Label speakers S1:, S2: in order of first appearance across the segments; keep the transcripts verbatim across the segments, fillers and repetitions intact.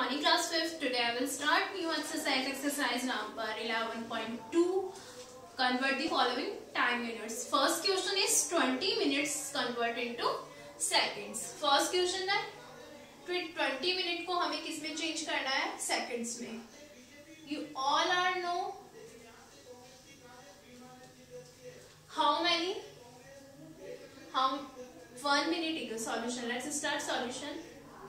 S1: morning, class fifth. Today I will start new exercise, exercise number eleven point two. Convert the following time units. First question is twenty minutes convert into seconds. First question है twenty minute को हमें किस में change करना है? Seconds में. You all are know how many? How one minute equal solution. Let's start solution.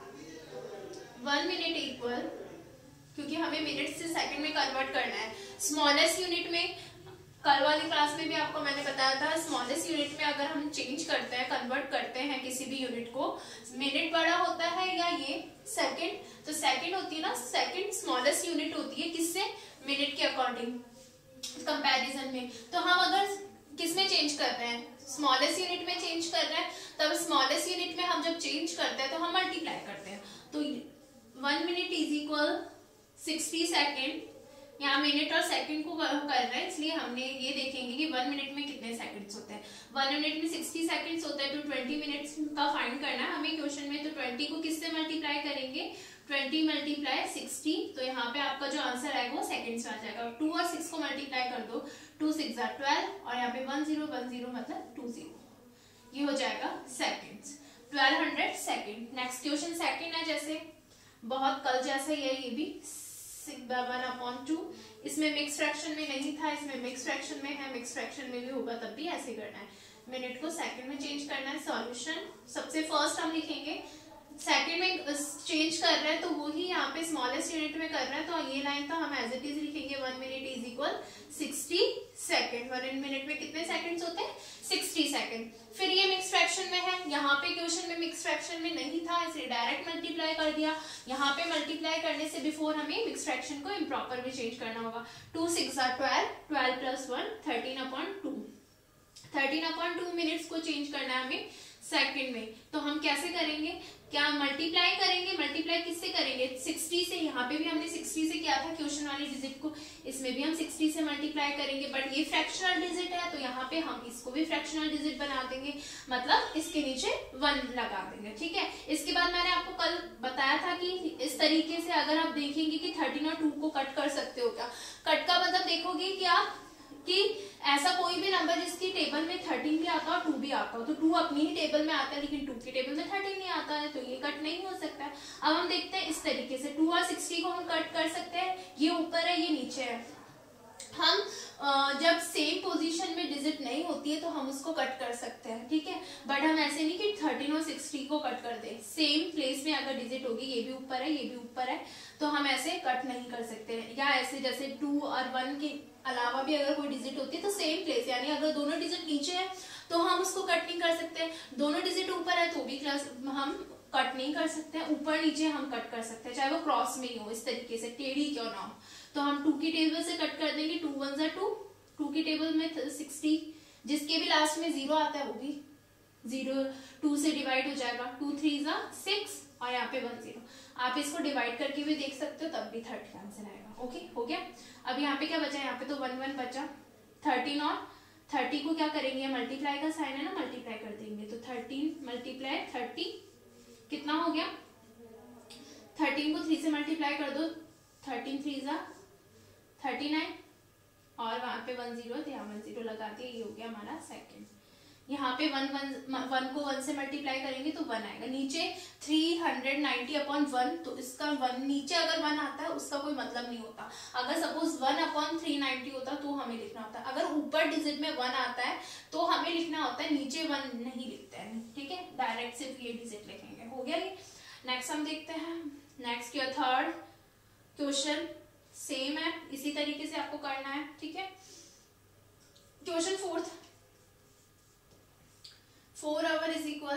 S1: One minute equal, क्योंकि हमें मिनट से सेकंड में कन्वर्ट करना है. स्मॉलेस्ट यूनिट में कल वाली क्लास में भी आपको मैंने बताया था, स्मॉलेस्ट यूनिट में अगर हम चेंज करते हैं, कन्वर्ट करते हैं किसी भी यूनिट को, मिनट बड़ा होता है या ये सेकंड, तो सेकंड होती है ना, सेकंड स्मॉलेस्ट यूनिट होती है किससे? मिनट के अकॉर्डिंग कंपैरिजन में. तो हम अगर किस में चेंज कर रहे हैं? स्मॉलेस्ट यूनिट में चेंज कर रहे हैं, तब स्मॉलेस्ट यूनिट में हम जब चेंज करते हैं तो हम मल्टीप्लाई करते हैं. तो one minute is equal sixty second. यहाँ मिनट और सेकंड को कर रहे हैं, इसलिए हमने ये देखेंगे कि वन मिनट में कितने सेकंड्स होते हैं. वन मिनट में सिक्सटी सेकंड्स होता है, तो ट्वेंटी मिनट्स का फाइंड करना है हमें क्वेश्चन में. तो ट्वेंटी को किससे मल्टीप्लाई करेंगे? Twenty multiply sixty. तो यहाँ पे आपका जो आंसर आएगा वो सेकंड्स में आ जाएगा. टू और सिक्स को मल्टीप्लाई कर दो, टू सिक्स आर ट्वेल्व, और यहाँ पे वन जीरो वन जीरो मतलब टू जीरो, ये हो जाएगा seconds. Twelve hundred second. Next question second है, जैसे बहुत कल जैसा ही है ये भी, वन अपॉन टू. इसमें मिक्स फ्रैक्शन में नहीं था, इसमें मिक्स फ्रैक्शन में है. मिक्स फ्रैक्शन में भी होगा तब भी ऐसे करना है, मिनट को सेकंड में चेंज करना है. सॉल्यूशन सबसे फर्स्ट हम लिखेंगे, सेकंड में चेंज कर रहे हैं तो वो ही यहाँ पे स्मॉलेस्ट यूनिट में कर रहे हैं, तो ये लाइन तो हम एज इट इज लिखेंगे, one minute is equal sixty second. One minute में कितने सेकंड्स होते हैं? Sixty second. फिर ये मिक्स फ्रैक्शन में है, यहाँ पे क्वेश्चन में मिक्स फ्रैक्शन में नहीं था, इसलिए डायरेक्ट मल्टीप्लाई कर दिया. यहाँ पे मल्टीप्लाई करने से बिफोर हमें मिक्स फ्रैक्शन को इम्प्रॉपर भी चेंज करना होगा. Two six are twelve, twelve plus one thirteen upon two. Thirteen upon two minutes को चेंज करना है हमें सेकंड में. तो हम कैसे करेंगे? क्या मल्टीप्लाई करेंगे? मल्टीप्लाई किससे करेंगे? सिक्सटी से. यहाँ पे भी हमने सिक्सटी से किया था क्वेश्चन वाली डिजिट को, इसमें भी हम सिक्सटी से मल्टीप्लाई करेंगे. बट ये फ्रैक्शनल डिजिट है, तो यहाँ पे हम इसको भी फ्रैक्शनल डिजिट बना देंगे, मतलब इसके नीचे वन लगा देंगे. ठीक है. इसके बाद मैंने आपको कल बताया था कि इस तरीके से अगर आप देखेंगे कि थर्टीन और टू को कट कर सकते हो. क्या कट का मतलब देखोगे कि आप कि ऐसा कोई भी नंबर जिसकी टेबल में थर्टीन भी आता हो, टू भी आता हो, तो टू अपनी ही टेबल में आता है लेकिन टू की टेबल में थर्टीन नहीं आता है, तो ये कट नहीं हो सकता है. अब हम देखते हैं इस तरीके से, टू और सिक्सटी को हम कट कर सकते हैं. ये ऊपर है, ये नीचे है. हम जब सेम पोजीशन में डिजिट नहीं होती है तो हम उसको कट कर सकते हैं. ठीक है. बट हम ऐसे नहीं कि थर्टीन और सिक्सटी को कट कर दे. सेम प्लेस में अगर डिजिट होगी, ये भी ऊपर है, ये भी ऊपर है, तो हम ऐसे कट नहीं कर सकते. या ऐसे जैसे टू और वन के अलावा भी अगर कोई डिजिट होती है तो सेम प्लेस, यानी अगर दोनों डिजिट नीचे है तो हम उसको कट नहीं कर सकते. दोनों डिजिट ऊपर है तो भी क्लास हम कट नहीं कर सकते. ऊपर नीचे हम कट कर सकते हैं, चाहे वो क्रॉस में ही हो, इस तरीके से टेढ़ी क्यों ना हो. तो हम टू की टेबल से कट कर देंगे. टू वन जा टू, टू की टेबल में सिक्सटी, जिसके भी लास्ट में जीरो आता है वो भी जीरो टू से डिवाइड हो जाएगा. टू थ्री जा सिक्स, और यहाँ पे वन जीरो. आप इसको डिवाइड करके भी देख सकते हो, तब भी थर्टी आंसर आएगा. ओके, हो गया. अब यहाँ पे क्या बचा? यहाँ पे तो वन वन बचा. थर्टीन और थर्टी को क्या करेंगे? मल्टीप्लाई का साइन है ना, मल्टीप्लाई कर देंगे. तो थर्टीन मल्टीप्लाई थर्टी कितना हो गया? थर्टीन को थ्री से मल्टीप्लाई कर दो, थर्टीन थ्री जा थर्टी नाइन, और वहां पे वन जीरो तो यहाँ वन जीरो लगा दिया. ये हो गया हमारा सेकंड. यहाँ पे वन वन वन को वन से मल्टीप्लाई करेंगे तो वन आएगा. नीचे three hundred ninety upon one, तो इसका वन नीचे अगर वन आता है उसका कोई मतलब नहीं होता. अगर suppose one upon three ninety होता तो हमें लिखना होता. अगर ऊपर डिजिट में वन आता है तो हमें लिखना होता है, नीचे वन नहीं लिखते हैं. ठीक है. डायरेक्ट सिर्फ ये डिजिट लिखेंगे. हो गया ये. नेक्स्ट हम देखते हैं. नेक्स्ट क्या थर्ड क्वेश्चन सेम है, इसी तरीके से आपको करना है. ठीक है. Question fourth, four hour is equal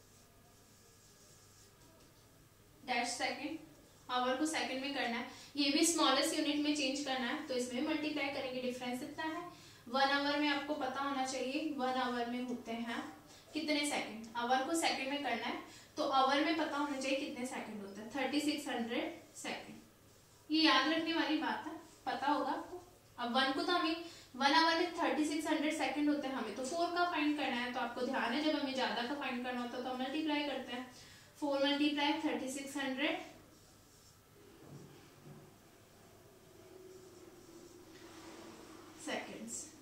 S1: dash second. Hour को सेकंड में करना है. ये भी स्मॉलेस्ट यूनिट में चेंज करना है, तो इसमें मल्टीप्लाई करेंगे. डिफरेंस इतना है. वन आवर में आपको पता होना चाहिए, वन आवर में होते हैं कितने सेकंड. आवर को सेकंड में करना है, तो आवर में पता होना चाहिए कितने सेकंड होते हैं. Thirty six hundred second. ये याद रखने वाली बात है, पता होगा आपको. अब वन को तो हमें वन आवर में थर्टी सिक्स हंड्रेड सेकेंड होते हैं, हमें तो फोर का फाइंड करना है. तो आपको ध्यान है, जब हमें ज्यादा का फाइंड करना होता है तो हम मल्टीप्लाई करते हैं. Four multiply thirty six hundred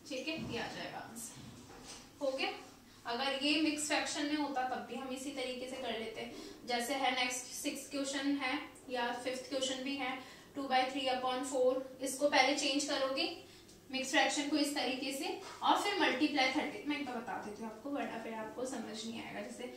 S1: ठीक है, ये आ जाएगा आंसर। हो गया। अगर ये मिक्स फ्रैक्शन में होता तब भी हम इसी तरीके से कर लेते। जैसे है नेक्स्ट सिक्स क्वेश्चन है या फिफ्थ क्वेश्चन भी है, two by three upon four, इसको पहले चेंज करोगे मिक्स फ्रैक्शन को इस तरीके से, और फिर मल्टीप्लाई थर्टी, मैं एक बार बता देती हूँ आपको वरना फिर आपको समझ नहीं आएगा। जैसे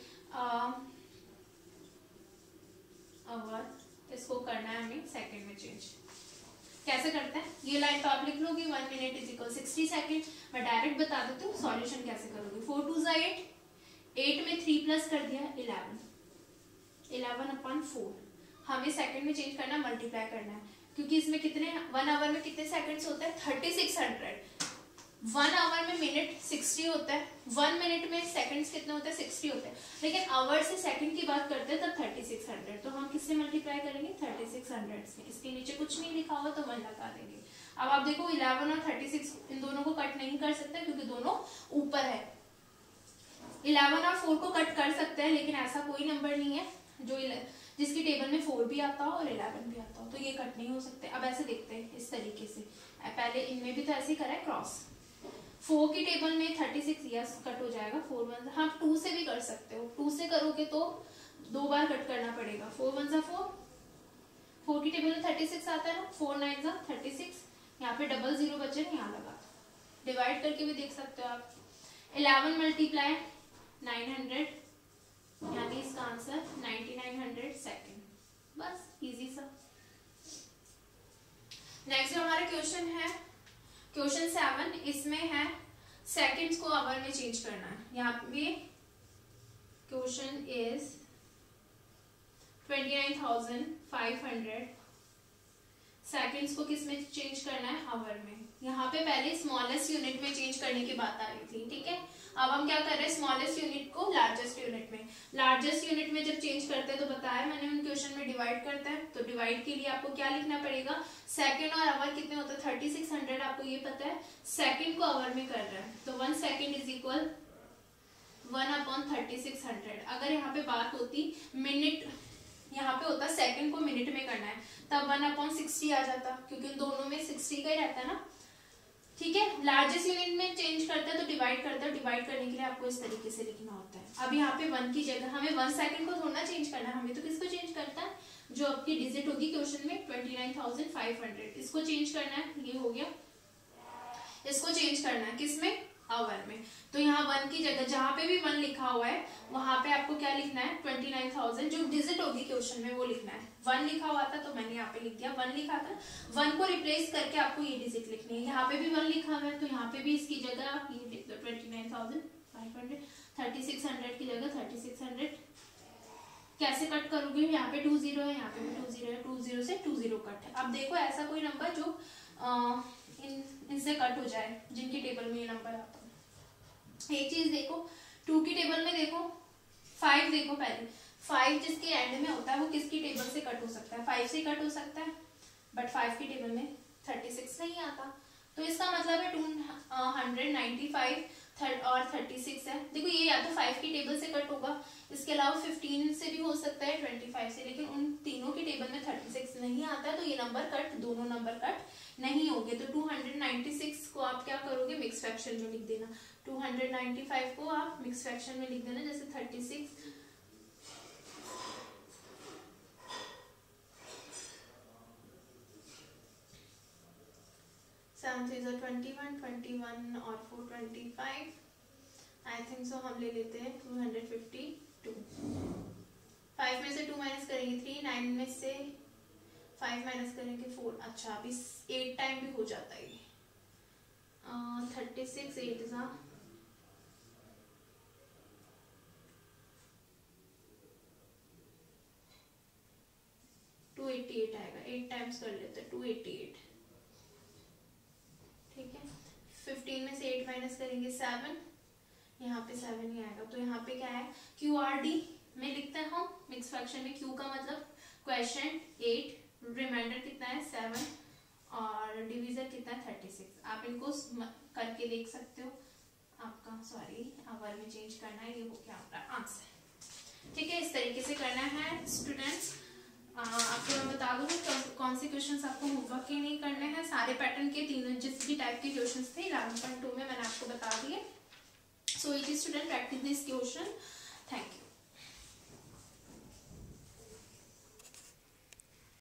S1: और इसको करना है हमें सेकंड में चेंज, कैसे करते हैं ये लाइन तो आप लिख लोगे, one minute is equal sixty second. मैं डायरेक्ट बता देती हूँ सॉल्यूशन कैसे करोगे। फोर टू जा एट, एट में थ्री प्लस कर दिया इलेवन, इलेवन अपॉन फोर, हमें सेकंड में चेंज करना, मल्टीप्लाई करना है, क्योंकि इसमें कितने वन आवर में कितने सेकंड्स होते हैं, thirty six hundred. One hour में मिनट सिक्सटी होता है, वन मिनट में सेकंड्स कितने होते हैं, सिक्सटी होते हैं, लेकिन आवर से सेकंड की बात करते हैं तब थर्टी सिक्स हंड्रेड। तो हम किससे मल्टीप्लाई करेंगे, थर्टी सिक्स हंड्रेड से। इसके नीचे कुछ नहीं लिखा हुआ तो वन लगा देंगे। अब आप देखो इलेवन और थर्टी सिक्स इन दोनों को कट नहीं कर सकते क्योंकि दोनों ऊपर है। इलेवन और फोर को कट कर सकते हैं, लेकिन ऐसा कोई नंबर नहीं है जो जिसकी टेबल में फोर भी आता हो और इलेवन भी आता हो, तो ये कट नहीं हो सकते। अब ऐसे देखते हैं इस तरीके से, पहले इनमें भी तो ऐसे ही करा है क्रॉस। फोर की टेबल में थर्टी सिक्स यस कट हो जाएगा, फोर वन, हाँ टू से भी कर सकते हो, टू से करोगे तो दो बार कट करना पड़ेगा, फोर वन जा फोर, फोर की टेबल में थर्टी सिक्स आता है ना, फोर नाइन जा थर्टी सिक्स, यहाँ पे डबल जीरो बचे ना, यहाँ लगा, डिवाइड करके भी देख सकते हो आप। इलेवन मल्टीप्लाई नाइन हंड्रेड, यानी इसका answer ninety nine hundred second, बस इजी सा। नेक्स्ट जो हमारा क्वेश्चन है, क्वेश्चन सेवन, इसमें है सेकंड्स को आवर में चेंज करना है। यहाँ पे question is twenty nine thousand five hundred, seconds को किस में चेंज करना है, आवर में। यहाँ पे पहले स्मॉलेस्ट यूनिट में चेंज करने की बात आ रही थी, ठीक है। अब हम क्या कर रहे हैं, स्मॉलेस्ट यूनिट को लार्जेस्ट यूनिट में, लार्जेस्ट यूनिट में जब चेंज करते हैं तो बताया मैंने उन क्वेश्चन में डिवाइड करते हैं, तो डिवाइड के लिए आपको क्या लिखना पड़ेगा, सेकंड और आवर कितने होते हैं, थर्टी सिक्स हंड्रेड, आपको ये पता है, सेकंड को आवर में कर रहे हैं तो one second is equal one upon thirty six hundred. अगर यहाँ पे बात होती मिनट, यहाँ पे होता सेकंड को मिनट में करना है, तब वन अपॉन सिक्सटी आ जाता, क्योंकि दोनों में सिक्सटी का ही रहता है ना, ठीक है। लार्जेस्ट यूनिट में चेंज करते हैं तो डिवाइड करते हैं, डिवाइड करने के लिए आपको इस तरीके से लिखना होता है। अब यहाँ पे वन की जगह हमें वन सेकंड को थोड़ा चेंज करना है, हमें तो किसको चेंज करता है, जो आपकी डिजिट होगी क्वेश्चन में twenty nine thousand five hundred, इसको चेंज करना है, ये हो गया, इसको चेंज करना है किसमें, आवर में। तो यहाँ वन की जगह जहां पे भी वन लिखा हुआ है वहां पे आपको क्या लिखना है, ट्वेंटी नाइन थाउजेंड, जो डिजिट होगी क्वेश्चन में वो लिखना है। वन लिखा हुआ था तो मैंने यहाँ पे लिख दिया, वन लिखा था, वन को रिप्लेस करके आपको ये डिजिट लिखनी है। यहाँ पे भी वन लिखा हुआ है तो यहाँ पे भी इसकी जगह आप ये लिख दो, twenty nine thousand five hundred, thirty six hundred की जगह थर्टी सिक्स हंड्रेड। कैसे कट करोगे, यहाँ पे टू जीरो है, यहाँ पे भी टू जीरो है, टू जीरो से टू जीरो कट है। अब देखो ऐसा कोई नंबर जो आ, इन इनसे कट हो जाए, जिनकी टेबल में ये नंबर आता है। एक चीज देखो, टू की टेबल में देखो, फाइव देखो, पहले फाइव जिसके एंड में होता है वो किसकी टेबल से कट हो सकता है, फाइव से कट हो सकता है, बट फाइव की टेबल में थर्टी सिक्स नहीं आता, तो इसका मतलब है two hundred ninety five third और थर्टी सिक्स है। देखो ये या तो फाइव की टेबल से कट होगा, इसके अलावा फिफ्टीन से भी हो सकता है, ट्वेंटी फाइव से, लेकिन उन तीनों की टेबल में थर्टी सिक्स नहीं आता है, तो ये नंबर कट, दोनों नंबर कट नहीं होंगे। तो टू हंड्रेड नाइन्टी सिक्स को आप क्या करोगे, मिक्स फ्रैक्शन में लिख देना, टू हंड्रेड नाइन्टी फाइव को आप मिक्स फ्रैक्शन में लिख देना, जैसे thirty six seven three twenty one, twenty one और four twenty five, I think so हम ले लेते हैं two hundred fifty two. Five में से टू माइनस करेंगे थ्री, नाइन में से फाइव माइनस करेंगे फोर, अच्छा अभी एट टाइम भी हो जाता है ये, थर्टी सिक्स एट जा टू एटी एट आएगा, एट टाइम्स कर लेते हैं, टू एटी एट, ठीक है। फिफ्टीन में से एट माइनस करेंगे सेवन, यहाँ पे सेवन ही आएगा, तो यहाँ पे क्या है, क्यू आर डी में लिखते हैं हम मिक्स फ्रैक्शन में, क्यू का मतलब क्वेश्चन एट, रिमाइंडर कितना है सेवन, और डिवीजर कितना है थर्टी सिक्स। आप इनको करके देख सकते हो, आपका सॉरी आवर में चेंज करना है, ये हो गया आपका आंसर, ठीक है। इस तरीके से करना है स्टूडेंट्स। आपको मैं बता दूँ कौन से क्वेश्चंस आपको होमवर्क के नहीं करने हैं, सारे पैटर्न के तीनों जिस भी टाइप के क्वेश्चंस थे इलेवन पॉइंट टू में बता दिए. So each student practice this question.